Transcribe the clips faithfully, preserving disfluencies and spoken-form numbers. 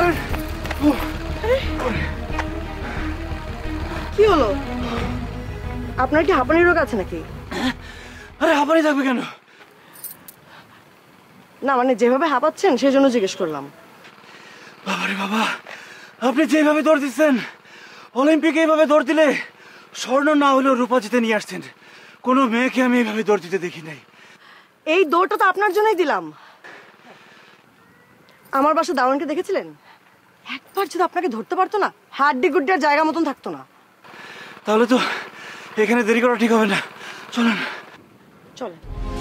কি হলো? আপনার কি হাঁপানি রোগ আছে নাকি? আরে হাঁপানি থাকবে কেন? না মানে যেভাবে হাঁপাচ্ছেন সেই জন্য জিজ্ঞেস করলাম। বাবারে বাবা, আপনি যেভাবে দৌড় দিচ্ছেন, অলিম্পিকে এইভাবে দৌড় দিলে স্বর্ণ না হলেও রূপা জিতে নিয়ে আসছেন। কোনো মেয়েকে আমি এইভাবে দৌড় দিতে দেখি নাই। এই দৌড়টা তো আপনার জন্যই দিলাম। আমার বাসা দারোয়ানকে দেখেছিলেন? একবার যদি আপনাকে ধরতে পারতো না, হাড্ডি গুড্ডির জায়গা মতন থাকতো না। তাহলে তো এখানে দেরি করা ঠিক হবে না, চলেন। চলেন।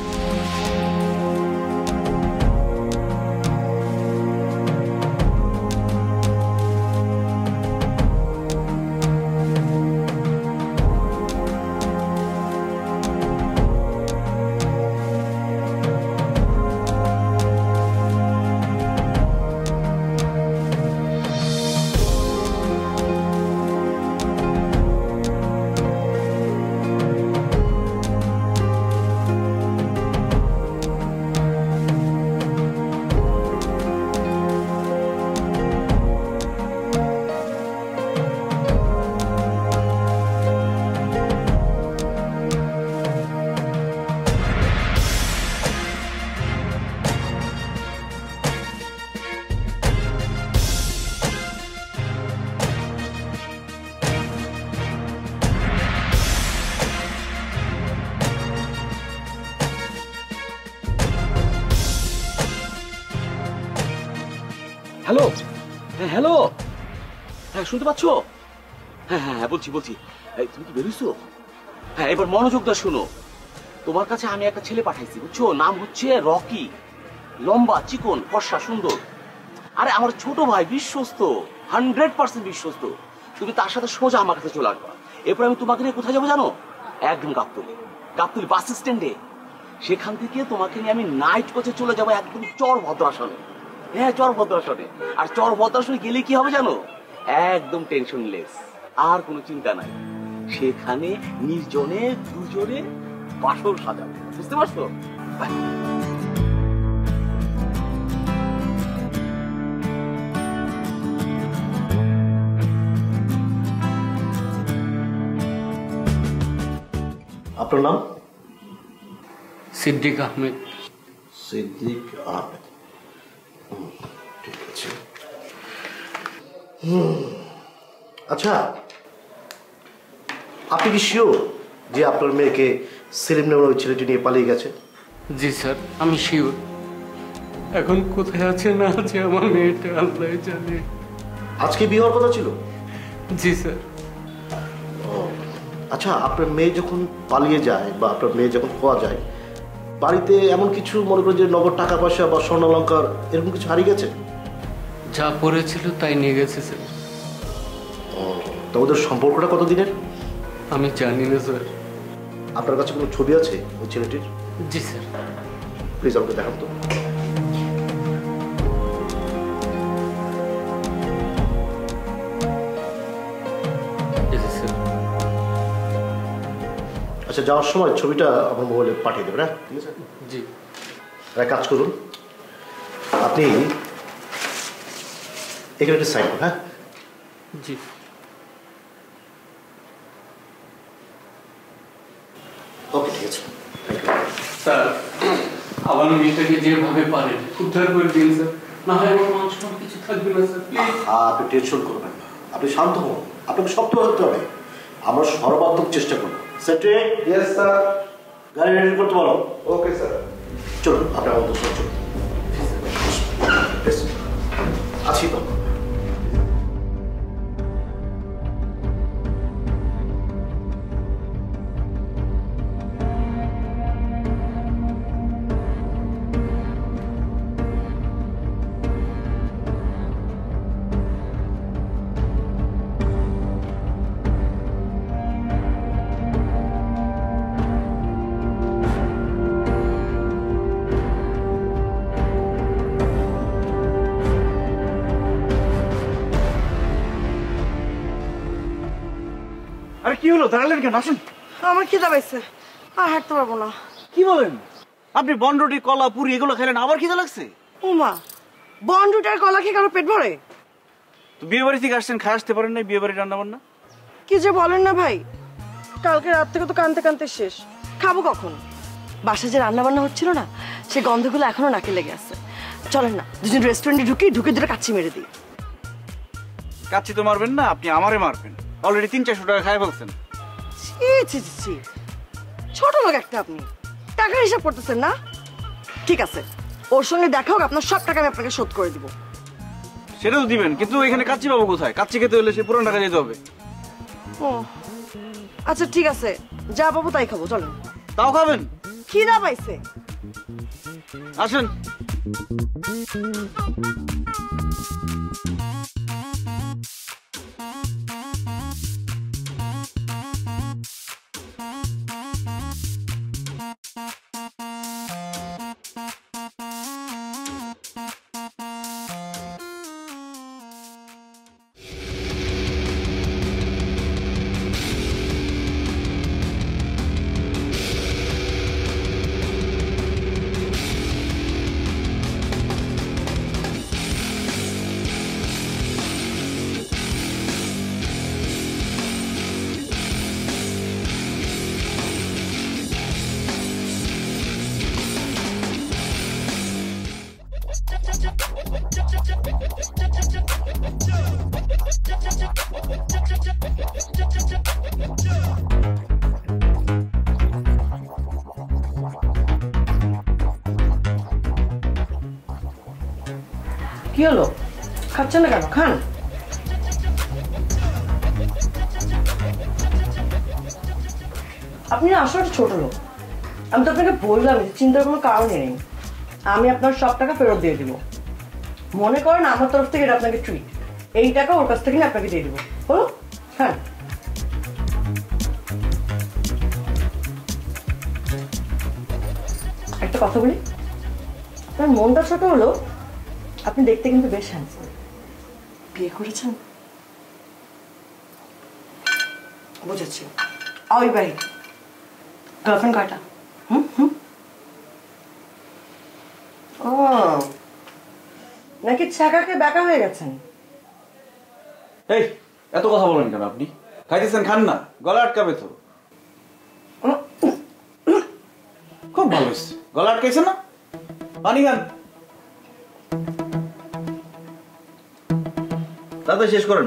হ্যালো, হ্যাঁ হ্যালো, হ্যাঁ শুনতে পাচ্ছ? হ্যাঁ হ্যাঁ হ্যাঁ বলছি বলছি তুমি কি বেরোইছো? হ্যাঁ এবার মনোযোগ দিয়ে শোনো। তোমার কাছে আমি একটা ছেলে পাঠাইছি, বুঝছো? নাম হচ্ছে রকি। লম্বা, চিকন, ফর্সা, সুন্দর। আরে আমার ছোট ভাই, বিশ্বস্ত, হান্ড্রেড পার্সেন্ট বিশ্বস্ত। তুমি তার সাথে সোজা আমার কাছে চলে আসবা। এরপর আমি তোমাকে নিয়ে কোথায় যাবো জানো? একদম গাবতলী, গাবতলী বাস স্ট্যান্ডে। সেখান থেকে তোমাকে নিয়ে আমি নাইট কোচে চলে যাবো একদম চর ভদ্রাসনে। হ্যাঁ চর ভদ্রাসনে। আর চর ভদ্রাসনে গেলে কি হবে জানো? একদম টেনশনলেস, আর কোনো চিন্তা নাই। সেখানে নির্জনে দুজনে বাসর সাজাবে, বুঝতে পারছো? আপনার নাম? সিদ্দিক আহমেদ। সিদ্দিক আহমেদ, ঠিক আছে। আচ্ছা, আপনি কি শিওর যে আপনার মেয়েকে সেলিম নামের ওই ছেলেটি নিয়ে পালিয়ে গেছে? জি স্যার, আমি শিওর। এখন কোথায় আছে না আছে আমার মেয়েটা আল্লাহ জানে। আজকে বিয়ে হওয়ার কথা ছিল? জি স্যার। আচ্ছা, আপনার মেয়ে যখন পালিয়ে যায় বা আপনার মেয়ে যখন খোয়া যায়, বাড়িতে এমন কিছু মনে করেন যে নগদ টাকা পয়সা বা স্বর্ণালঙ্কার এরকম কিছু হারিয়ে গেছে? যা পড়েছিল তাই নিয়ে গেছে স্যার। তো ওদের সম্পর্কটা কতদিনের? আমি জানি না স্যার। আপনার কাছে কোনো ছবি আছে ওই ছেলেটির? জি স্যার। প্লিজ আমাকে দেখান তো। আচ্ছা, যাওয়ার সময় ছবিটা আমার মোবাইলে পাঠিয়ে দেবেন। হ্যাঁ ঠিক আছে। জি। এক কাজ করুন, আপনি এখানে একটা সাইন করুন। হ্যাঁ জি। ওকে, ঠিক আছে। স্যার, আমার মেয়েটাকে যেভাবে পারেন উদ্ধার করে দিন স্যার, না হয় আমার মানুষ কিছু থাকবে না স্যার, প্লিজ। আপনি টেনশন করবেন না, আপনি শান্ত হন, আপনাকে শক্ত হতে হবে। আমরা সর্বাত্মক চেষ্টা করবো। সেটে ইয়েস স্যার। গাড়ি রেডি করতে বলো। Okay sir. চলুন, আপনার মতো সব চলুন। আছি তো। আরে কি হলো, দাঁড়ালেন কেন? আসুন। আমার খিদা পাইছে, আর হাঁটতে পারবো না। কি বলেন? আপনি বন রুটি, কলা, পুরি এগুলো খেলেন, আবার খিদা লাগছে? উমা, বন রুটি আর কলা খেয়ে কারো পেট ভরে? তো বিয়ে বাড়ি থেকে আসছেন, খাই আসতে পারেন না বিয়ে বাড়ি রান্না বান্না? কি যে বলেন না ভাই, কালকে রাত থেকে তো কানতে কানতে শেষ। খাবো কখন? বাসায় যে রান্না বান্না হচ্ছিল না, সে গন্ধগুলো এখনো নাকে লেগে আছে। চলেন না দুজন রেস্টুরেন্টে ঢুকি, ঢুকে দুটো কাচ্চি মেরে দিই। কাচ্চি তো মারবেন না, আপনি আমারে মারবেন। অলরেডি তিন চারশো টাকা খাই বলছেন। ছি ছি ছি ছি, ছোট লোক একটা আপনি, টাকার হিসাব করতেছেন না? ঠিক আছে, ওর সঙ্গে দেখা হোক, আপনার সব টাকা আমি আপনাকে শোধ করে দিব। সেটা তো দিবেন, কিন্তু এখানে কাচ্চি পাবো কোথায়? কাচ্চি খেতে হলে সে পুরান টাকা যেতে হবে। ও আচ্ছা ঠিক আছে, যা পাবো তাই খাবো। চলেন। তাও খাবেন? খিদা পাইছে। আসেন। কি হলো, খাচ্ছেন না কেন? খান। আপনি আসলে ছোট লোক, আমি তো আপনাকে বললাম চিন্তার কোনো কারণ নেই। আমি আপনার সব টাকা ফেরত দিয়ে দিব। মনে করেন আমার তরফ থেকে এটা আপনাকে ট্রিট, এই টাকা ওর কাছ থেকে আপনাকে দিয়ে দিব। বলো, খান। একটা কথা বলি, আপনার মনটা ছোট হলো, আপনি দেখতে কিন্তু বেশ হ্যান্ডসাম। বিয়ে করেছেন? বুঝেছি, অবিবাহিত। গার্লফ্রেন্ড কয়টা? হুম হুম ও নাকি ছাকাকে বেকা হয়ে গেছেন? এই এত কথা বলেন কেন আপনি? খাইতেছেন, খান না, গলা আটকাবে তো। খুব ভালো হয়েছে, গলা আটকাইছে না? পানি খান, তাতে শেষ করেন।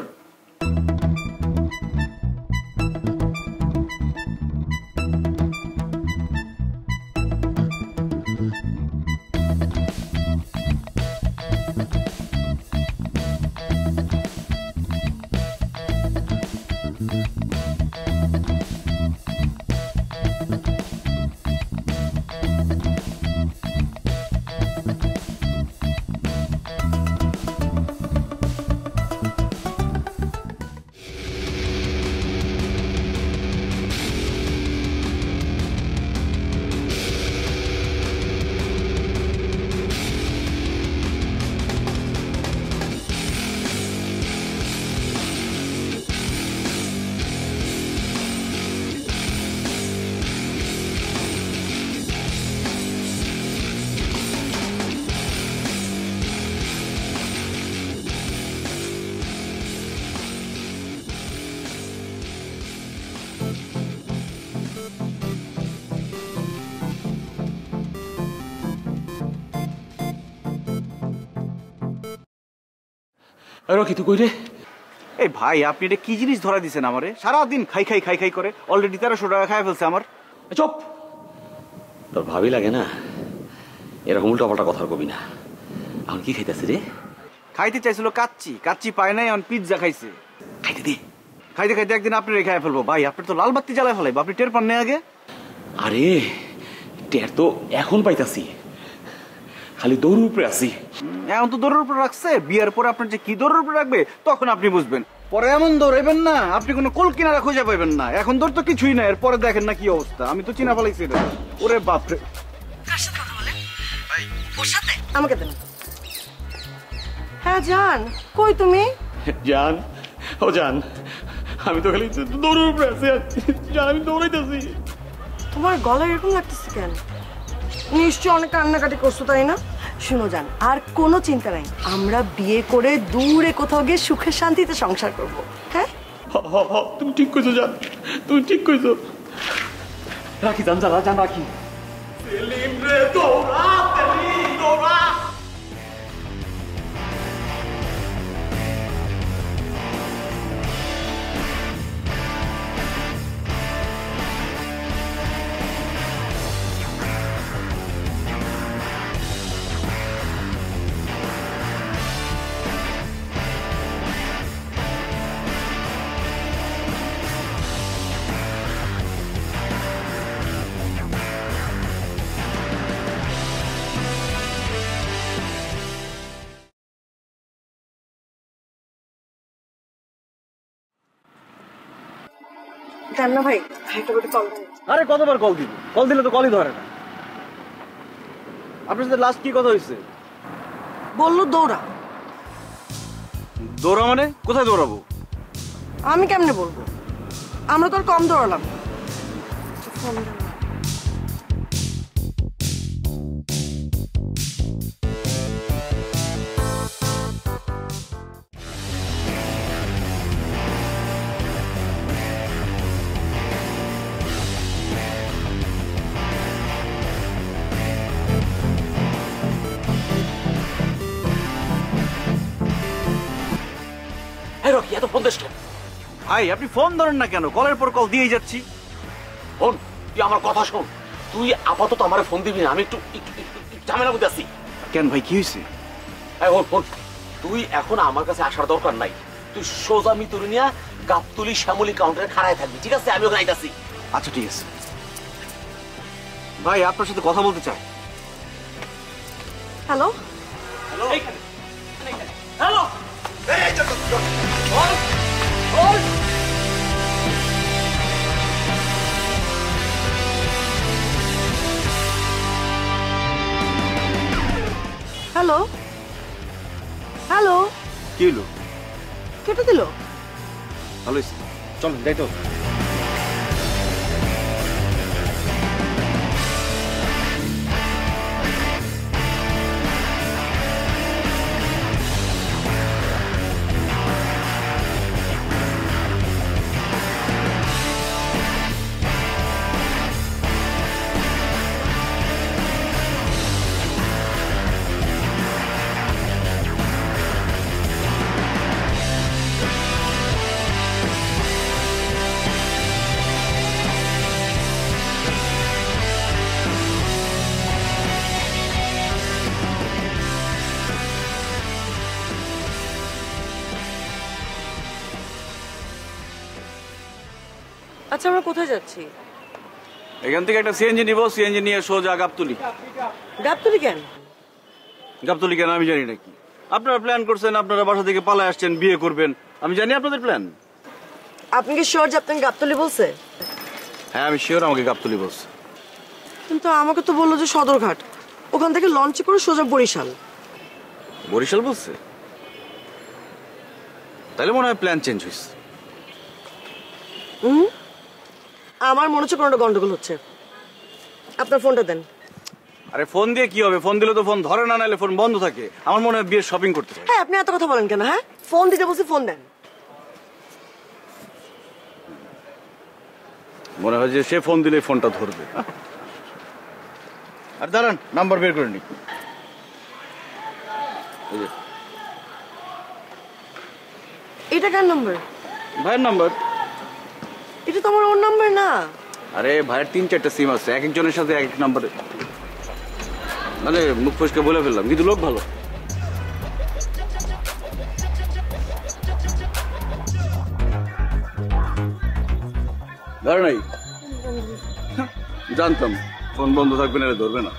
রকি তুই কই রে? এই ভাই, আপনি এটা কি জিনিস ধরা দিচ্ছেন আমারে? সারাদিন খাই খাই খাই খাই করে অলরেডি তেরোশো টাকা খাই ফেলছে আমার। চুপ, তোর ভাবি লাগে না, এরকম উল্টা পাল্টা কথা কবি না। এখন কি খাইতেছে রে? খাইতে চাইছিল কাচ্চি, কাচ্চি পায় নাই, এখন পিৎজা খাইছে। খাইতে দে। খাইতে খাইতে একদিন আপনি রেখে ফেলবো। ভাই আপনার তো লাল বাতি জ্বালায় ফেলাইবো, আপনি টের পান না আগে? আরে টের তো এখন পাইতাছি, খালি দৌড়ের উপরে আছি। এখন তো দৌড়ের উপরে রাখছে, বিয়ের পরে আপনার যে কি দৌড়ের উপরে রাখবে তখন আপনি বুঝবেন। পরে এমন দৌড়াইবেন না, আপনি কোনো কোল কিনারা খুঁজে পাইবেন না। এখন দৌড় তো কিছুই না, এরপরে দেখেন না কি অবস্থা। আমি তো চিনা ফেলাইছি এটা। ওরে বাপরে, কার সাথে কথা বলেন? ওর সাথে? আমাকে দেন। হ্যাঁ জান, কই তুমি? জান, ও জান, আমি তো খালি দৌড়ের উপরে আছি। জান, আমি দৌড়াইতেছি। তোমার গলা এরকম লাগতেছে কেন? নিশ্চয় অনেক কান্নাকাটি করছো, তাই না? শুনো জান, আর কোনো চিন্তা নাই, আমরা বিয়ে করে দূরে কোথাও গিয়ে সুখে শান্তিতে সংসার করব। হ্যাঁ তুমি ঠিক কইছো জান, তুমি ঠিক কইছো। রাখি জান, জান জান রাখি। সেলিম রে দৌড়া, সেলিম দৌড়া। জান না ভাই, একটা করে কল দেন। আরে কতবার কল দিব, কল দিলে তো কলই ধরে না। আপনার সাথে লাস্ট কি কথা হয়েছে? বললো দৌড়া। দৌড়া মানে? কোথায় দৌড়াবো? আমি কেমনে বলবো, আমরা তো আর কম দৌড়ালাম। ফোন দেন। রকি এত ফোন দিস কেন? ভাই আপনি ফোন ধরেন না কেন? কলের পর কল দিয়েই যাচ্ছি। ফোন, তুই আমার কথা শোন। তুই আপাতত আমার ফোন দিবি না, আমি একটু একটু ঝামেলা করতে আসি। কেন ভাই, কি হয়েছে? এখন ফোন, তুই এখন আমার কাছে আসার দরকার নাই। তুই সোজা মিতুরি নিয়ে গাবতলি শ্যামলি কাউন্টারে খাড়ায় থাকবি, ঠিক আছে? আমি ওখানে আইতাছি। আচ্ছা ঠিক আছে ভাই, আপনার সাথে কথা বলতে চাই। Hello hello hello hello hello, কি হলো? কেটে দিল। ভালো হয়েছে, চলুন যাই তো। আচ্ছা আমরা কোথায় যাচ্ছি? এখান থেকে একটা সিএনজি নিব, সিএনজি নিয়ে সোজা গাবতলি। গাবতলি কেন? গাবতলি কেন আমি জানি নাকি? আপনারা প্ল্যান করছেন, আপনারা বাসা থেকে পালায় আসছেন, বিয়ে করবেন, আমি জানি আপনাদের প্ল্যান। আপনি কি শিওর যে আপনাকে গাবতলি বলছে? হ্যাঁ আমি শিওর, আমাকে গাবতলি বলছে। কিন্তু আমাকে তো বললো যে সদরঘাট, ওখান থেকে লঞ্চে করে সোজা বরিশাল। বরিশাল বলছে? তাহলে মনে হয় প্ল্যান চেঞ্জ হয়েছে। হুম, আমার মনে হচ্ছে কোনোটা গন্ডগোল হচ্ছে। আপনার ফোনটা দেন। আরে ফোন দিয়ে কি হবে? ফোন দিলে তো ফোন ধরে না, নাহলে ফোন বন্ধ থাকে। আমার মনে হয় বিয়ের শপিং করতে চাই। হ্যাঁ আপনি এত কথা বলেন কেন? হ্যাঁ ফোন দিতে বলছি, ফোন দেন। মনে হয় যে সে ফোন দিলে ফোনটা ধরবে। আর দাঁড়ান, নাম্বার বের করে নি। এটা কার নাম্বার? ভাইয়ের নাম্বার। এটা তো আমার ওর নাম্বার না। আরে ভাইয়ের তিন চারটা সিম আছে, এক একজনের সাথে এক এক নাম্বারে। মানে মুখ ফসকে বলে ফেললাম, কিন্তু লোক ভালো। ধরে নাই, জানতাম ফোন বন্ধ থাকবে না, ধরবে না।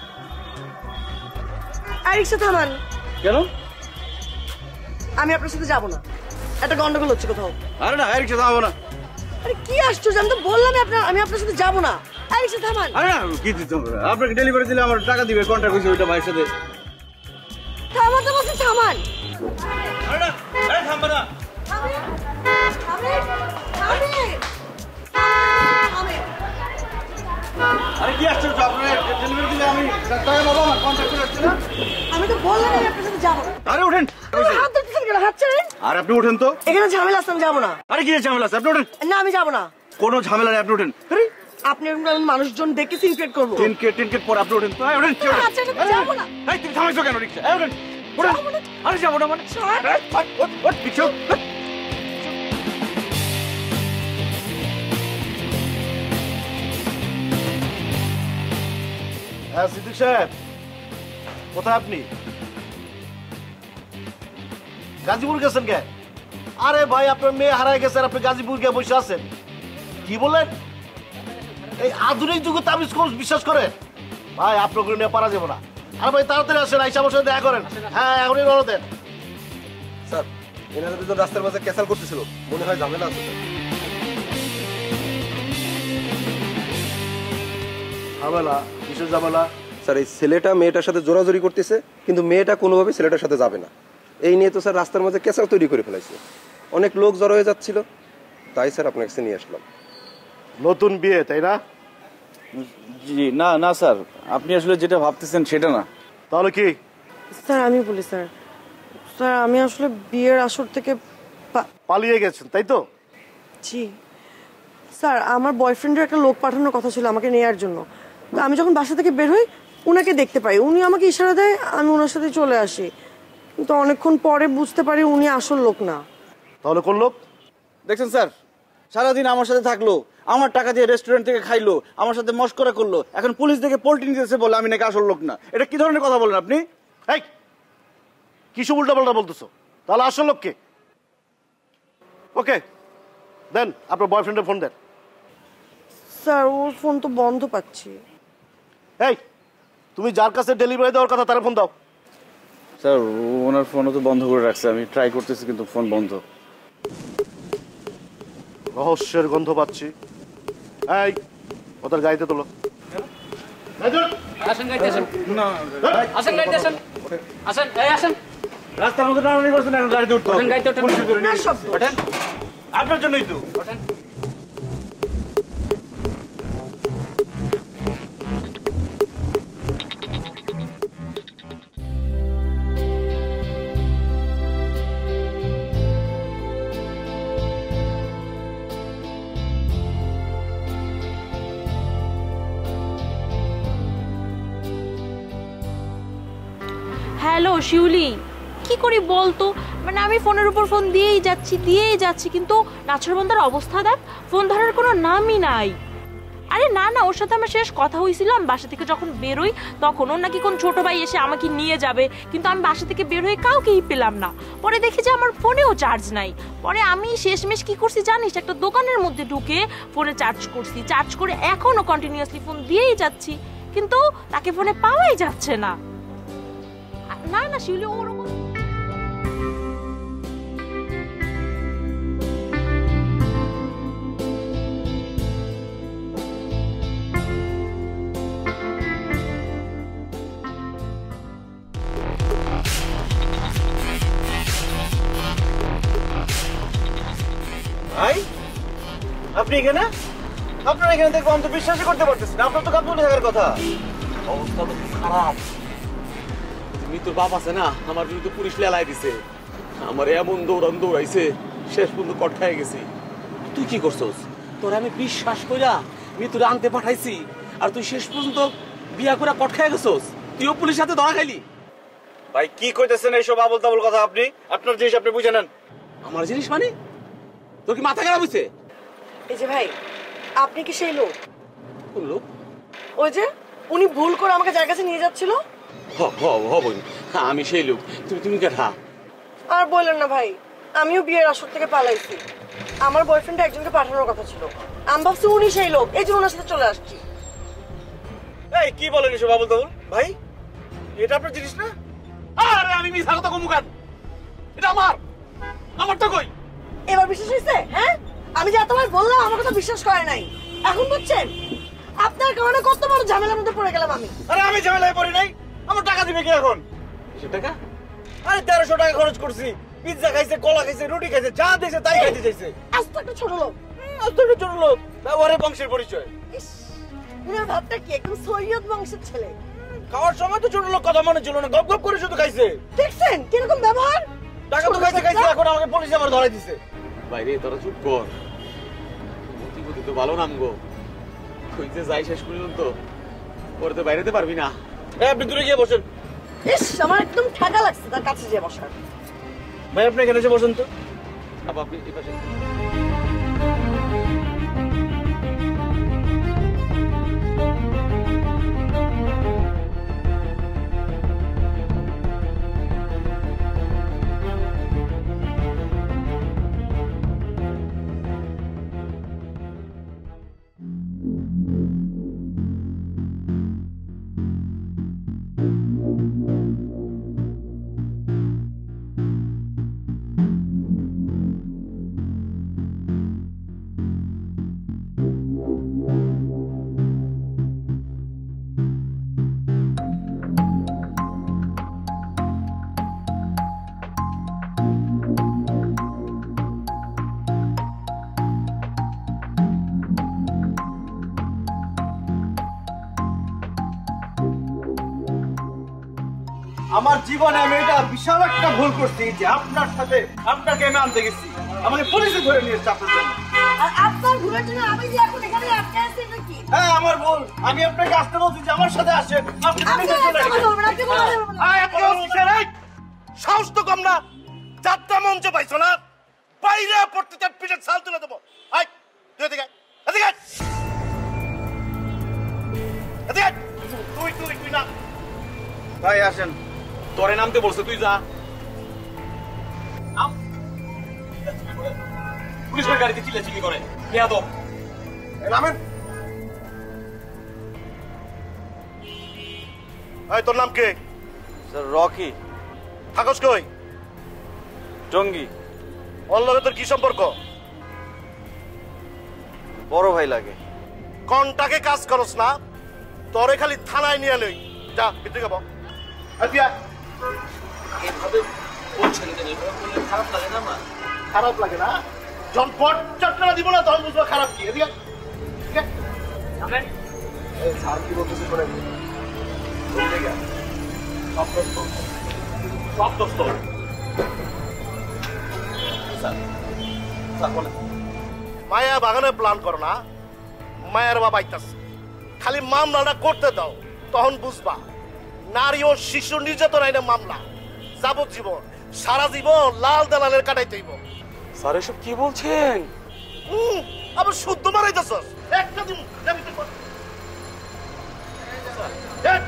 আর রিক্সা থামান। কেন? আমি আপনার সাথে যাবো না, একটা গন্ডগোল হচ্ছে কোথাও। আরে না, আর রিক্সা থামাবো না। আরে কি আশ্চর্য, আমি তো বললাম আপনার আমি আপনার সাথে যাবো না। আর রিক্সা থামান। আরে না, কি দিতে হবে? আপনাকে ডেলিভারি দিলে আমার টাকা দিবে, কন্ট্রাক্ট হয়েছে ওইটা ভাইয়ের সাথে। থামাতে বলছি, থামান। আরে না, আরে থামবে না। থামেন, থামেন, থামেন, থামেন। আরে কি আশ্চর্য, আপনার ডেলিভারি দিলে আমি টাকা পাবো, আমার কন্ট্রাক্ট করে আসছে না। আমি তো বললাম আমি আপনার সাথে যাবো না। আরে ওঠেন হাত ধরতেছেন কেন? হাত ছাড়েন। আর আপনি ওঠেন তো। এখানে ঝামেলা আছে, আমি যাবো না। আরে কি ঝামেলা আছে? আপনি ওঠেন। না আমি যাবো না। কোনো ঝামেলা নেই, আপনি ওঠেন। আরে, আপনি এরকম মানুষজন দেখে সিনক্রেট করবো। টিনকেট টিনকেট পর আপনি ওঠেন তো। এই, ওঠেন, কি ওঠেন? আচ্ছা, আচ্ছা, যাবো না। এই, তুমি থামাইছো কেন রিক্সা? এই, ওঠেন, ওঠেন। আরে যাবো না মানে? এই, ওঠ, ওঠ, রিক্সা, ওঠ। হ্যাঁ সিদ্দিক সাহেব, কোথায় আপনি? গাজীপুর গেছেন কে? আরে ভাই, আপনার মেয়ে হারায় গেছে আর আপনি গাজীপুর গিয়ে বসে আছেন। কি বলেন? এই আধুনিক যুগে তাবিজ কোর্স বিশ্বাস করে? ভাই আপনাকে নিয়ে পারা যাবে না। আর ভাই তাড়াতাড়ি আসেন, আইসা আমার সাথে দেখা করেন। হ্যাঁ এখনই রওনা দেন। স্যার এনারা দুজন রাস্তার মাঝে ক্যাসাল করতেছিল, মনে হয় ঝামেলা আছে। ঝামেলা? কিসের ঝামেলা? স্যার এই ছেলেটা মেয়েটার সাথে জোরাজোরি করতেছে, কিন্তু মেয়েটা কোনোভাবে ছেলেটার সাথে যাবে না। এই নিয়ে তো স্যার রাস্তার মাঝে ক্যাসাল তৈরি করে ফেলাইছে। অনেক লোক জড়ো হয়ে যাচ্ছিল, তাই স্যার আপনার কাছে নিয়ে আসলাম। নতুন বিয়ে তাই না? জি না না স্যার, আপনি আসলে যেটা ভাবতেছেন সেটা না। তাহলে কি? স্যার আমি বলি স্যার, স্যার আমি আসলে বিয়ের আসর থেকে পা- পালিয়ে গেছেন তাই তো? জি স্যার, আমার বয়ফ্রেন্ডের একটা লোক পাঠানোর কথা ছিল আমাকে নেয়ার জন্য। তো আমি যখন বাসা থেকে বের হই উনাকে দেখতে পাই, উনি আমাকে ইশারা দেয়, আমি ওনার সাথে চলে আসি। কিন্তু অনেকক্ষণ পরে বুঝতে পারি উনি আসল লোক না। তাহলে কোন লোক? দেখছেন স্যার, সারাদিন আমার সাথে থাকলো, আমার টাকা দিয়ে রেস্টুরেন্ট থেকে খাইলো, আমার সাথে মস্করা করলো, এখন পুলিশ দেখে পোল্ট্রি নিতেছে বলে আমি নাকি আসল লোক না। এটা কি ধরনের কথা বলেন আপনি? এই কিছু উল্টা পাল্টা বলতেছো। তাহলে আসল লোক কে? ওকে দেন, আপনার বয়ফ্রেন্ডের ফোন দেন। স্যার ওর ফোন তো বন্ধ পাচ্ছি। এই তুমি যার কাছে ডেলিভারি দেওয়ার কথা তার ফোন দাও। স্যার ওনার ফোনও তো বন্ধ করে রাখছে, আমি ট্রাই করতেছি কিন্তু ফোন বন্ধ। রহস্যের গন্ধ পাচ্ছি। এই ওদের গাড়িতে তোলো। আসেন গাইতে আসেন। আসেন গাইতে আসেন। আসেন, এই আসেন। রাস্তার মধ্যে টানাটানি করছেন, এখন গাড়িতে উঠতে ওঠেন গাইতে ওঠেন। আর সব ওঠেন, আপনার জন্যই তো। ওঠেন। হ্যালো শিউলি, কি করি বলতো? মানে আমি ফোনের উপর ফোন দিয়েই যাচ্ছি দিয়েই যাচ্ছি কিন্তু নাছরবন্দার অবস্থা দেখ, ফোন ধরার কোনো নামই নাই। আরে না না, ওর সাথে আমার শেষ কথা হয়েছিল আমি বাসা থেকে যখন বেরোই তখন। ওর নাকি কোন ছোট ভাই এসে আমাকে নিয়ে যাবে, কিন্তু আমি বাসা থেকে বের হয়ে কাউকেই পেলাম না। পরে দেখি যে আমার ফোনেও চার্জ নাই। পরে আমি শেষমেশ কি করছি জানিস? একটা দোকানের মধ্যে ঢুকে ফোনে চার্জ করছি, চার্জ করে এখনো কন্টিনিউয়াসলি ফোন দিয়েই যাচ্ছি, কিন্তু তাকে ফোনে পাওয়াই যাচ্ছে না। না না শিউলি, ওরকম ভাই আপনি এখানে? আপনার এখানে দেখবো আমি তো বিশ্বাসই করতে পারতেছি না, আপনার তো কাপড় থাকার কথা। অবস্থা তো খারাপ। তুমি তোর বাপ আছে না, আমার বিরুদ্ধে পুলিশ লেলাই দিছে, আমার এমন দৌড়ান দৌড়াইছে, শেষ পর্যন্ত কট খাই গেছি। তুই কি করছস? তোর আমি বিশ্বাস কইরা মৃত্যুরে আনতে পাঠাইছি, আর তুই শেষ পর্যন্ত বিয়া করে কট খাই গেছস। তুইও পুলিশের সাথে ধরা খাইলি। ভাই কি কইতেছেন এইসব আবল তাবল কথা? আপনি আপনার জিনিস আপনি বুঝে নেন। আমার জিনিস মানে? তোর কি মাথা খারাপ হয়েছে? এই যে ভাই, আপনি কি সেই লোক? কোন লোক? ওই যে উনি ভুল করে আমাকে যার কাছে নিয়ে যাচ্ছিল। হ হ হ বোন, আমি সেই লোক। তুমি তুমি কেঠা? আর বললেন না ভাই, আমিও বিয়ের আসর থেকে পালাইছি। আমার বয়ফ্রেন্ড একজনকে পাঠানোর কথা ছিল, আমি ভাবছি উনি সেই লোক, এই জন্য ওনার সাথে চলে আসছি। এই কি বলেন এসব আবল তাবল? ভাই এটা আপনার জিনিস না? আরে আমি মিছা কথা কমু কেন? এটা আমার, আমার তো কই। এবার বিশ্বাস হয়েছে? হ্যাঁ, আমি যে এতবার বললাম আমার কথা বিশ্বাস করে নাই, এখন বুঝছেন? আপনার কারণে কত বড় ঝামেলার মধ্যে পড়ে গেলাম আমি। আরে আমি ঝামেলায় পড়ি নাই, আমার টাকা দিবে কি এখন? কিসের টাকা? আরে তেরোশো টাকা খরচ করছি, পিৎজা খাইছে, কলা খাইছে, রুটি খাইছে, যা দিয়েছে তাই খাইতে চাইছে। আজ তো একটা ছোট লোক, আজ তো একটা ছোট লোক, ব্যবহারে বংশের পরিচয়। ইস, উনার ভাবটা কি একদম সৈয়দ বংশের ছেলে। খাওয়ার সময় তো ছোট লোক কথা মনে ছিল না, গপ গপ করে শুধু খাইছে। দেখছেন কিরকম ব্যবহার? টাকা তো খাইছে খাইছে, এখন আমাকে পুলিশ আমার ধরাই দিছে। বাইরে তোরা চুপ কর, মতি তো ভালো নাম গো, কইতে যাই শেষ পর্যন্ত পরে তো বাইরেতে পারবি না। এই আপনি দূরে গিয়ে বসেন। ইস, আমার একদম ঠাকা লাগছে তার কাছে যে বসার। ভাই আপনি এখানে এসে বসেন তো। আপা আপনি এই পাশে। আমার জীবনে আমি এটা বিশাল একটা ভুল করছি যে আপনার সাথে আপনাকে আমি আনতে গেছি, আমাকে পুলিশে ধরে নিয়ে এসছে আপনার জন্য। আর আপনার ভুলের জন্য আমি যে এখন এখানে আটকে আছি নাকি? হ্যাঁ আমার ভুল, আমি আপনাকে আসতে বলছি যে আমার সাথে আসেন, আপনি পুলিশে চলে গেছেন। আয় আপনি অফিসার, এই সাহস তো কম না, যাত্রা মঞ্চ পাইছো না, বাইরে পড়তে চার পিঠের ছাল তুলে দেবো। আয় তুই এদিকে আয়, এদিকে আয়, এদিকে আয়। তুই তুই তুই না ভাই আসেন। তোরে নামতে বলছে, তুই যা। পুলিশের গাড়িতে চিল্লাচিল্লি করে বেয়াদব। নামেন। এই তোর নাম কে? Sir Rocky. থাকস কই? টঙ্গী। ওর লগে তোর কি সম্পর্ক? বড় ভাই লাগে। কন্টাকে কাজ করস না, তোরে খালি থানায় নিয়ে লই। যা ভিতরে যাবো। আপিয়া এভাবে বলছেন কেন? এভাবে বললে খারাপ লাগে না? আমার খারাপ লাগে না, যখন পট চটকানা দিব না তখন বুঝবো খারাপ কি। এদিকে ঠিক আছে আপনি এই স্যার কি বলতেছে করে বলতে গেল সব দোস্ত সব দোস্ত। মায়া বাগানে প্ল্যান করো না, মায়ের বাবা আইতাছে, খালি মামলাটা করতে দাও, তখন বুঝবা নারী ও শিশু নির্যাতন আইনে মামলা যাবজ্জীবন, সারা জীবন লাল দালালের কাটাইতে হইব। স্যার এসব কি বলছেন? হুম, আবার শুদ্ধ মারাইতেছস। একটা দিন যাবি তো কর। এই!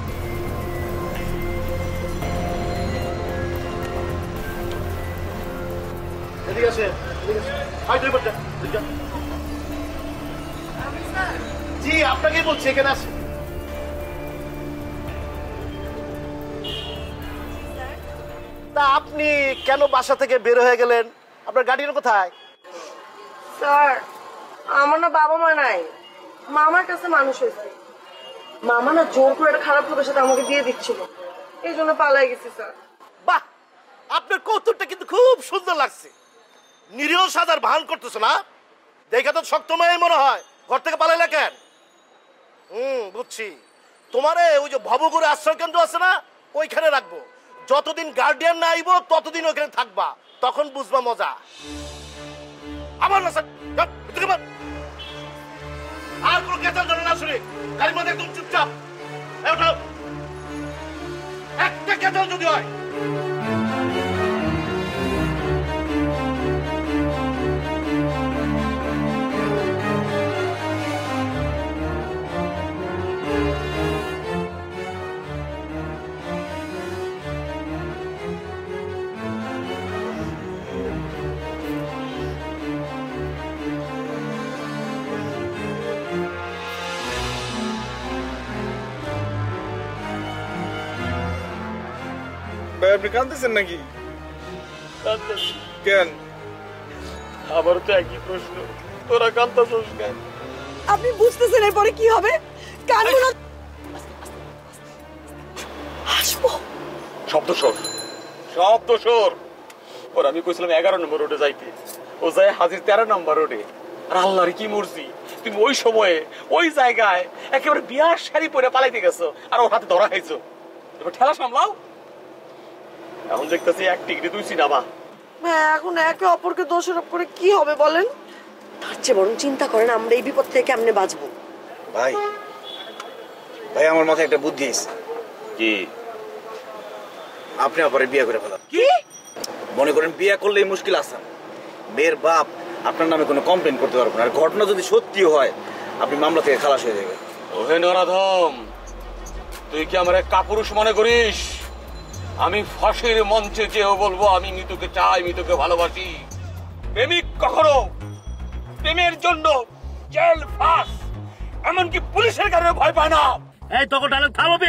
এদিকে আসে, এদিকে আসে। আয় তুই বলতে, তুই যা। জি আপনাকেই বলছি, এখানে আসে। তা আপনি কেন বাসা থেকে বের হয়ে গেলেন? আপনার গাড়ির কোথায়? স্যার, আমার না বাবা মা নাই, মামার কাছে মানুষ হয়েছে। মামা না জোর করে একটা খারাপ লোকের সাথে আমাকে দিয়ে দিচ্ছিল, এই জন্য পালাই গেছি স্যার। বাহ, আপনার কৌতুকটা কিন্তু খুব সুন্দর লাগছে। নিরীহ সাজার ভান করতেছো না, দেখে তো শক্তময় মনে হয়। ঘর থেকে পালাইলে কেন? হুম বুঝছি, তোমারে ওই যে ভবঘুরে আশ্রয় কেন্দ্র আছে না, ওইখানে রাখবো। যতদিন গার্ডিয়ান না আইব ততদিন ওইখানে থাকবা, তখন বুঝবা মজা। আমার না স্যার, আর কোনো কেতার জন্য না শুনে গাড়ির মধ্যে একদম চুপচাপ। একটা কেতাল যদি হয় আপনি কাঁদতেছেন নাকি? কেন? আবার তো একই প্রশ্ন, তোরা কাঁদতেছিস কেন? আপনি বুঝতেছেন এরপরে কি হবে? কানবো না, হাসবো। শব্দ সর, শব্দ সর। ওর আমি কইছিলাম এগারো নম্বর রোডে যাইতে, ও যায় হাজির তেরো নম্বর রোডে। আর আল্লাহর কি মর্জি, তুমি ওই সময়ে ওই জায়গায় একেবারে বিয়ার শাড়ি পরে পালাইতে গেছো আর ওর হাতে ধরা খাইছো। এবার ঠেলা সামলাও। এখন দেখতেছি এক টিকিটে দুই সিনেমা। হ্যাঁ, এখন একে অপরকে দোষারোপ করে কি হবে বলেন? তার চেয়ে বরং চিন্তা করেন আমরা এই বিপদ থেকে কেমনে বাঁচবো। ভাই ভাই আমার মাথায় একটা বুদ্ধি আছে। কি? আপনি আবার বিয়ে করে ফেলান। কি মনে করেন বিয়ে করলেই মুশকিল আসান, মেয়ের বাপ আপনার নামে কোনো কমপ্লেন করতে পারবেন, আর ঘটনা যদি সত্যি হয় আপনি মামলা থেকে খালাস হয়ে যাবেন। ওহে নরাধম, তুই কি আমার কাপুরুষ মনে করিস? আমি ফাঁসির মঞ্চে যেও বলবো আমি মৃতকে চাই, মৃতকে ভালোবাসি। প্রেমিক কখনো প্রেমের জন্য জেল, ফাঁস, এমনকি পুলিশের কারণে ভয় পায় না। এই তখন ডায়লগ থামবে।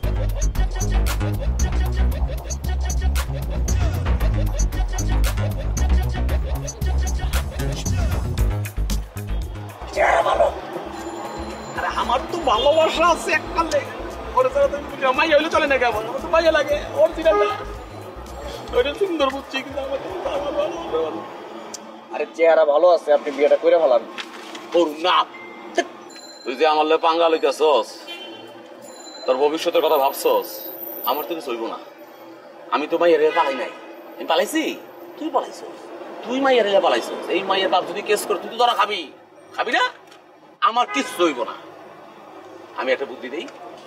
আরে আমার তো ভালোবাসা আছে এককালে, ওর সাথে তুমি বুঝি মাইয়া হইলে চলে না কেমন? আমার তো মাইয়া লাগে অরিজিনাল না, ওইটা সুন্দর বুঝছি কিন্তু আমার তো ভালো। আরে চেহারা ভালো আছে, আপনি বিয়েটা করে ফেলান। করুন না, তুই যে আমার লোক পাঙ্গা লইতেছস, তোর ভবিষ্যতের কথা ভাবছস, আমার তো কিছু হইব না। আমি তো মাইয়া রেলে পালাই নাই, আমি পালাইছি, তুই পালাইছস, তুই মাইয়া রেলে পালাইছস। এই মাইয়ের বাপ যদি কেস করে তুই তো ধরা খাবি, খাবি না? আমার কিচ্ছু হইব না। আমি একটা বুদ্ধি দেই,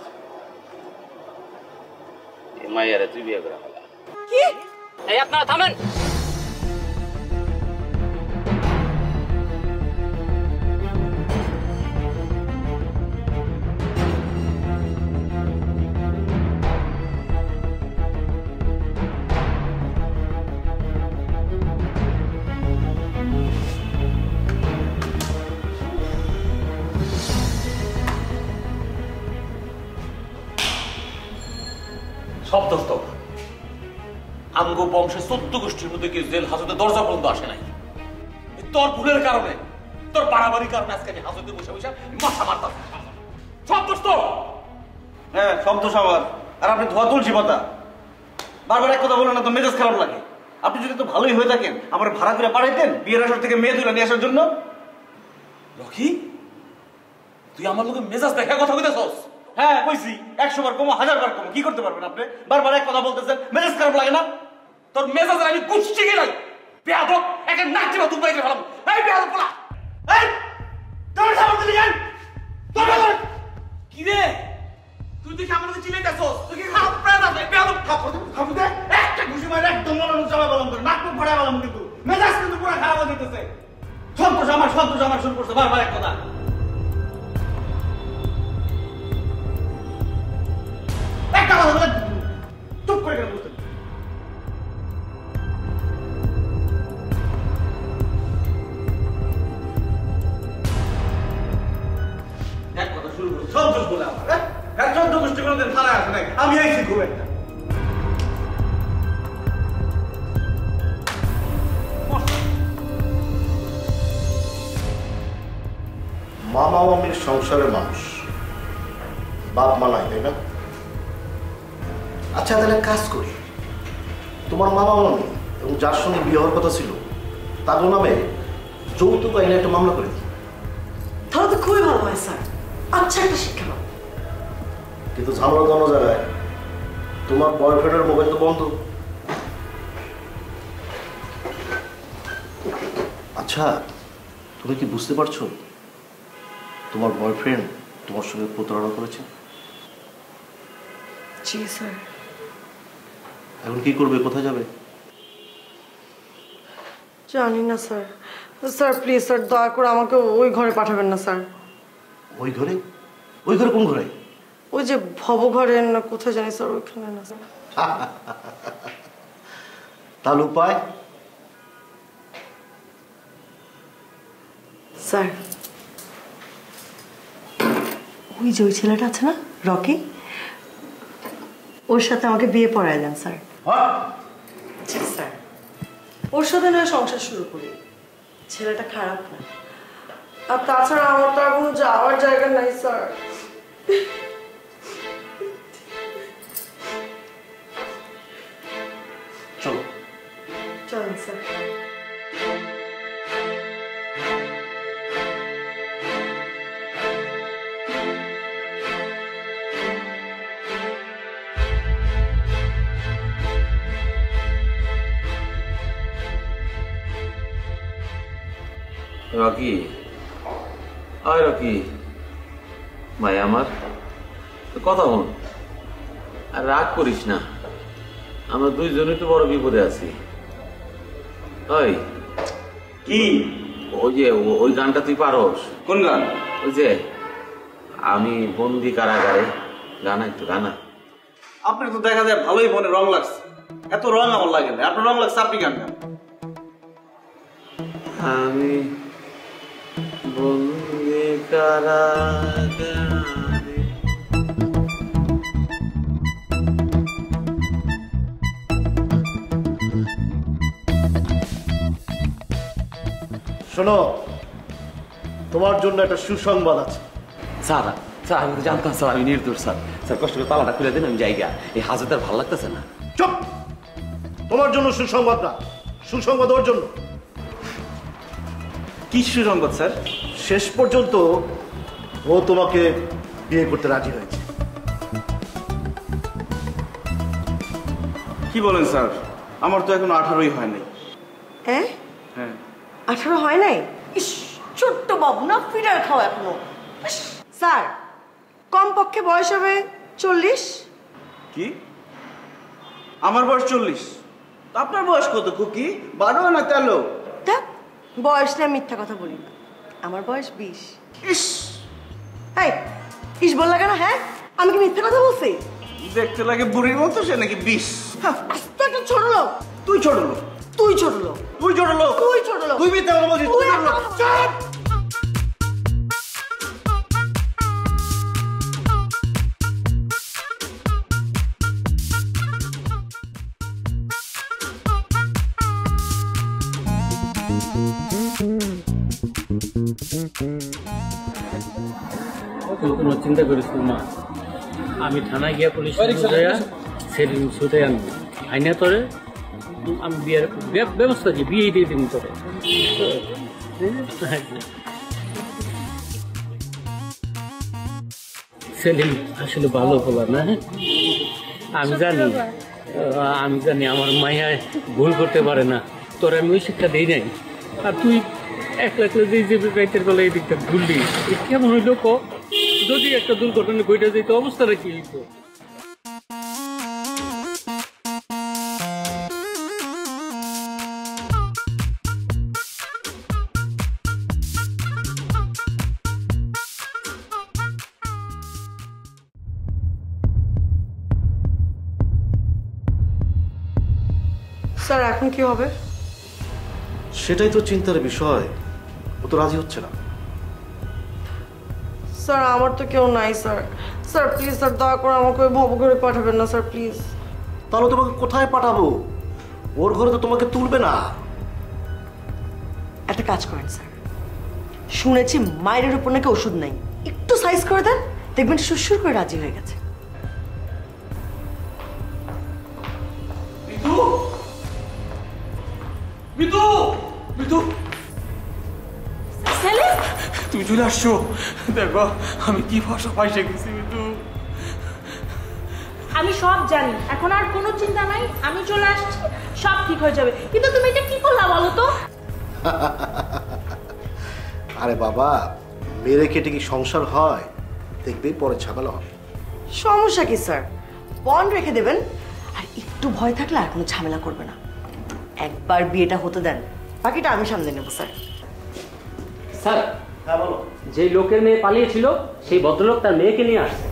এই মাইয়ারে তুই বিয়ে করে ফেলা। কি? এই আপনারা থামেন। সব দোস্ত আমগো বংশের চোদ্দ গোষ্ঠীর মধ্যে কেউ জেল হাজতে দরজা পর্যন্ত আসে নাই। তোর ভুলের কারণে, তোর বাড়াবাড়ির কারণে আজকে আমি হাজতে বসে বসে মাথা মারতাম। সব দোস্ত। হ্যাঁ সব দোষ আমার। আর আপনি ধোয়া তুলছি পাতা, বারবার এক কথা বলেন না তো মেজাজ খারাপ লাগে। আপনি যদি তো ভালোই হয়ে থাকেন আমার ভাড়া করে পাঠাইতেন বিয়ের আসর থেকে মেয়ে তুলে নিয়ে আসার জন্য। লক্ষ্মী, তুই আমার লোকে মেজাজ দেখা কথা কইতেছস? হ্যাঁ কইছি, একশো বার কমো হাজার বার কমো, কি করতে পারবেন আপনি? বারবার এক কথা বলতেছেন, মেজাজ খারাপ লাগে না? তোর মেজাজের আমি কুষ্টি গেলাই বেয়াদব, একে নাক চিবা দুপাই করে ফেলাম। এই বেয়াদব পোলা, এই তোর সামনে দিলি কেন? তোর কি রে, তুই দেখি আমার লোকে চিল্লাইতেছস? তুই কি খারাপ প্রায় আছে? বেয়াদব খাপড় খাপড় দে, একটা ঘুষি মারে একদম মনোযোগ চাপা বললাম তোর নাক মুখ ফাড়া বললাম, কিন্তু মেজাজ কিন্তু পুরো খারাপ হয়ে যেতেছে। সন্তোষ আমার, সন্তোষ আমার শুরু করছে বারবার এক কথা। একটা কথা বলে চুপ করে গেল। বুঝতে এক কথা শুরু করছে সন্তোষ বলে আমার, হ্যাঁ চোদ্দ গোষ্ঠী কোনোদিন থানায় আসে নাই, আমি আইছি খুব একটা। মামা মামির সংসারের মানুষ, বাপ মা নাই, তাই না? আচ্ছা তাহলে কাজ করি, তোমার মামা মামি এবং যার সঙ্গে বিয়ে হওয়ার কথা ছিল তার নামে যৌতুক আইনে একটা মামলা করে দিই। তাহলে তো খুবই ভালো হয় স্যার, আচ্ছা একটা শিক্ষা পাবো। কিন্তু ঝামেলা তো অন্য জায়গায়, তোমার বয়ফ্রেন্ডের মোবাইল তো বন্ধ। আচ্ছা তুমি কি বুঝতে পারছো তোমার বয়ফ্রেন্ড তোমার সঙ্গে প্রতারণা করেছে? জি স্যার। এখন কি করবে, কোথায় যাবে? জানি না স্যার। স্যার প্লিজ স্যার দয়া করে আমাকে ওই ঘরে পাঠাবেন না স্যার। ওই ঘরে? ওই ঘরে কোন ঘরে? ওই যে ভব ঘরে না কোথায় জানি স্যার, ওইখানে না স্যার। তাহলে উপায়? স্যার ওই যে ওই ছেলেটা আছে না রকি, ওর সাথে আমাকে বিয়ে পড়ায় দেন স্যার। জি স্যার, ওর সাথে নয় সংসার শুরু করি। ছেলেটা খারাপ না, আর তাছাড়া আমার তো আর কোনো যাওয়ার জায়গা নাই স্যার। চলো চলেন স্যার। রকি, আয় রকি ভাই আমার, কথা বল, আর রাগ করিস না, আমরা দুইজনই তো বড় বিপদে আছি। ওই কি? ওই যে ওই গানটা তুই পারস? কোন গান? ওই যে আমি বন্দি কারাগারে, গানা একটু গানা। আপনার তো দেখা যায় ভালোই মনে রং লাগছে, এত রং আমার লাগে না, আপনার রং লাগছে, আপনি গান গান। আমি বন্দি কারাগারে। শোনো, তোমার জন্য একটা সুসংবাদ আছে। স্যার স্যার আমি তো জানতাম স্যার আমি নির্দোষ স্যার। স্যার কষ্ট করে তালাটা খুলে দেন, আমি জায়গা এই হাজতটার ভালো লাগতেছে না। চুপ! তোমার জন্য সুসংবাদ না, সুসংবাদ ওর জন্য। কি সুসংবাদ স্যার? শেষ পর্যন্ত ও তোমাকে বিয়ে করতে রাজি হয়েছে। কি বলেন স্যার? আমার তো এখনো আঠারোই হয় নাই। হ্যাঁ, হ্যাঁ। আঠারো হয় নাই? ইস, ছোট্ট বাবু না, ফিডার খাও এখনো। ইস, স্যার কমপক্ষে বয়স হবে চল্লিশ। কি? আমার বয়স চল্লিশ? আপনার বয়স কত খুকি? বারো না তেরো? তা বয়স না, মিথ্যা কথা বলি না, আমার বয়স বিশ। ইস, এই ইস বললা কেন? হ্যাঁ, আমি কি মিথ্যা কথা বলছি? দেখতে লাগে বুড়ির মতো, সে নাকি বিশ। আস্তে একটা ছোট লোক। তুই ছোট লোক। তুই ছোট লোক। তুই ছোট লোক। তুই ছোট লোক। তুই মিথ্যা কথা বলছিস। তুই ছোট লোক। চুপ! তুই কোনো চিন্তা করিস না, আমি থানায় গিয়া পুলিশ সেদিন ছুটে আনবো, আইনা তোরে আমি বিয়ের ব্যবস্থা কি বিয়ে দিয়ে দিন তোরে। সেলিম আসলে ভালো বলা না, আমি জানি, আমি জানি আমার মাইয়ায় ভুল করতে পারে না, তোর আমি ওই শিক্ষা দিই নাই। আর তুই একলা একলা যে যে রাইতের বেলা এই দিকটা ঘুরলি, কেমন হইল ক? যদি একটা দুর্ঘটনা ঘটে যেত অবস্থাটা কি হইতো? স্যার এখন কি হবে? সেটাই তো চিন্তার বিষয়, ও তো রাজি হচ্ছে না। স্যার আমার তো কেউ নাই স্যার। স্যার প্লিজ স্যার, দয়া করে আমাকে ওই ভবঘরে পাঠাবেন না স্যার, প্লিজ। তাহলে তোমাকে কোথায় পাঠাবো? ওর ঘরে তো তোমাকে তুলবে না। একটা কাজ করেন স্যার, শুনেছি মায়ের উপর নাকি ওষুধ নাই, একটু সাইজ করে দেন, দেখবেন সুরসুর করে রাজি হয়ে গেছে। মিতু, মিতু, মিতু, সেলিম, তুমি চলে আসছো, দেখো আমি কি ভাষা পাইসে গেছি। মিতু, আমি সব জানি, এখন আর কোনো চিন্তা নাই, আমি চলে আসছি, সব ঠিক হয়ে যাবে। কিন্তু তুমি এটা কি করলা বলো তো? আরে বাবা, মেরে কেটে কি সংসার হয়? দেখবেই পরে ঝামেলা হবে। সমস্যা কি স্যার, বন্ড রেখে দেবেন, আর একটু ভয় থাকলে আর কোনো ঝামেলা করবে না। একবার বিয়েটা হতে দেন, বাকিটা আমি সামলে নেবো স্যার। স্যার হ্যাঁ বলো। যে লোকের মেয়ে পালিয়েছিল সেই ভদ্রলোক তার মেয়েকে নিয়ে আসছে।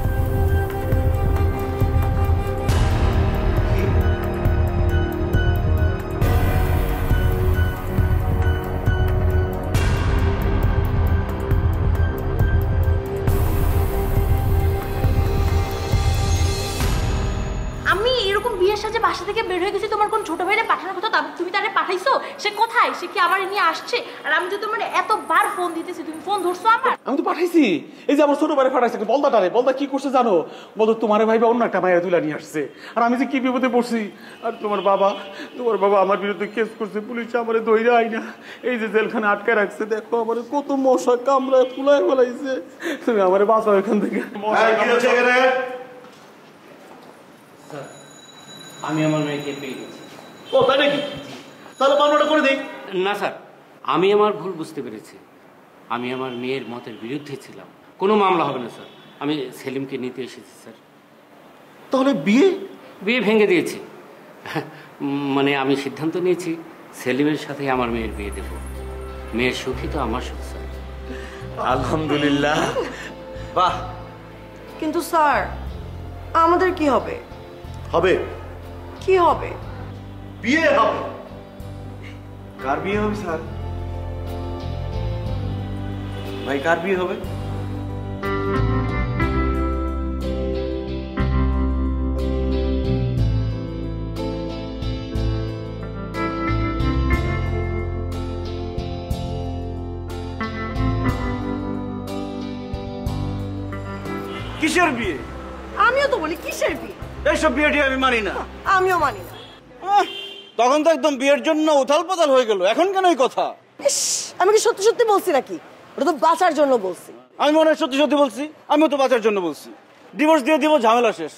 আমি এরকম বিয়ের সাজে বাসা থেকে বের হয়ে গেছি, তোমার কোন ছোট ভাইরে পাঠানোর কথা, তুমি তারে পাঠাইছো? সে কোথায়? সে কি আবার নিয়ে আসছে? আর আমি তো তোমার এতবার ফোন দিতেছি, তুমি ফোন ধরছো আমার? আমি তো পাঠাইছি, এই যে আমার ছোট ভাই পাঠাইছে বলদাটারে। বলদা কি করছে জানো? বলতো তোমার ভাই বা অন্য একটা মায়ের তুলে নিয়ে আসছে, আর আমি যে কি বিপদে পড়ছি। আর তোমার বাবা তোমার বাবা আমার বিরুদ্ধে কেস করছে, পুলিশ আমার ধৈর্য আই না, এই যে জেলখানে আটকে রাখছে। দেখো আমার কত মশা কামড়ায় ফুলায় ফেলাইছে, তুমি আমার বাঁচাও এখান থেকে। আমি আমার মেয়েকে পেয়ে গেছি। ও তাই নাকি? তাহলে মামলাটা করে দিই। না স্যার, আমি আমার ভুল বুঝতে পেরেছি। আমি আমার মেয়ের মতের বিরুদ্ধে ছিলাম। কোনো মামলা হবে না স্যার। আমি সেলিমকে নিতে এসেছি স্যার। তাহলে বিয়ে? বিয়ে ভেঙে দিয়েছি। মানে আমি সিদ্ধান্ত নিয়েছি সেলিমের সাথে আমার মেয়ের বিয়ে দেব। মেয়ের সুখী তো আমার সুখ স্যার। আলহামদুলিল্লাহ। বাহ। কিন্তু স্যার আমাদের কি হবে? হবে। কি হবে? বিয়ে হবে। কার বিয়ে হবে স্যার? ভাই কার বিয়ে হবে? কিসের বিয়ে? আমিও তো বলি কিসের বিয়ে? এইসব বিয়ে টিয়ে আমি মানি না। আমিও মানি না। আহ, তখন তো একদম বিয়ের জন্য উথাল পাতাল হয়ে গেল, এখন কেন এই কথা? ইস, আমি কি সত্যি সত্যি বলছি নাকি? ওটা তো বাঁচার জন্য বলছি। আমি মনে হয় সত্যি সত্যি বলছি। আমিও তো বাঁচার জন্য বলছি। ডিভোর্স দিয়ে দিব, ঝামেলা শেষ।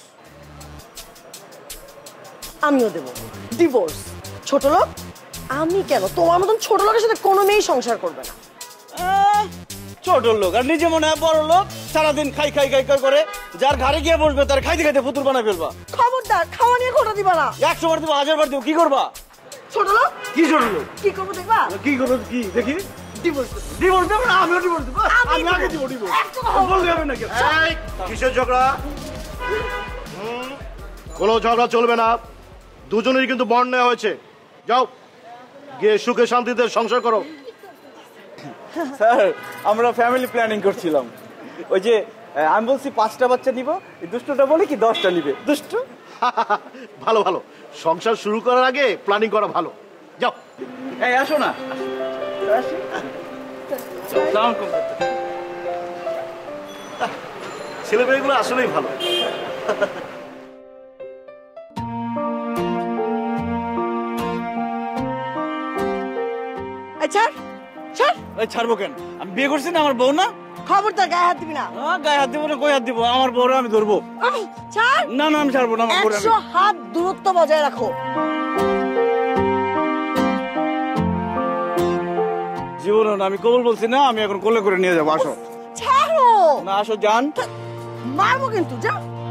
আমিও দেব ডিভোর্স। ছোট লোক? আমি কেন? তোমার মতন ছোট লোকের সাথে কোনো মেয়েই সংসার করবে না। আহ, ছোট লোক আর নিজে মনে হয় বড় লোক, সারাদিন খাই খাই খাই খাই করে যার ঘরে গিয়ে বসবে তার খাইতে খাইতে পুতুর বানায় ফেলবা। খবরদার, খাওয়া নিয়ে খোটা দিবা না। একশো বার দিব, হাজার বার দিব, কি করবা? ছোট লোক কি ছোট লোক? কি করবো দেখবা? কি করবো? কি দেখি? ডিভোর্স। ডিভোর্স দেবো না? আমিও ডিভোর্স দেবো। আমি আমি আগে দিব ডিভোর্স। একদম হবে না। বলতে হবে নাকি? এই, কিসের ঝগড়া? হুম, কোনো ঝগড়া চলবে না। দুজনেরই কিন্তু বন্ড নেওয়া হয়েছে। যাও গিয়ে সুখে শান্তিতে সংসার করো। স্যার আমরা ফ্যামিলি প্ল্যানিং করছিলাম। ওই যে আহ, আমি বলছি পাঁচটা বাচ্চা নিব, এই দুষ্টটা বলে কি দশটা নিবে। দুষ্ট। ভালো ভালো, সংসার শুরু করার আগে প্ল্যানিং করা ভালো। যাও। এই আসো না। ছেলে মেয়েগুলো আসলেই ভালো। আচ্ছা ছাড়। এই ছাড়বো কেন? আমি বিয়ে করছি না, আমার বউ না। খবরদার গায়ে হাত দিবি না। আহ, গায়ে হাত দিব না, কই হাত দিব? আমার বউরা আমি ধরবো। আহ, ছাড়। না না আমি ছাড়বো না, আমার বউরা একশো হাত দূরত্ব বজায় রাখো। জীবন আমি কবুল বলছি না, আমি এখন কোলে করে নিয়ে যাবো। আসো। ছাড়ো না আসো জান। মারবো কিন্তু। যা।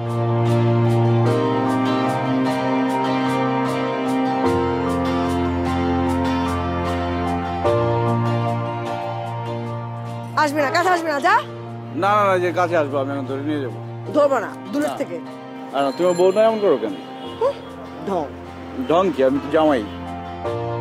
আসবি না, কাছে আসবি না। যা। না না না, যে কাছে আসবো আমি এখন ধরে নিয়ে যাবো। ধরবো না, দূরের থেকে। আর তোমার বউ না এমন করো কেন? ঢং। ঢং কি? আমি তো জামাই।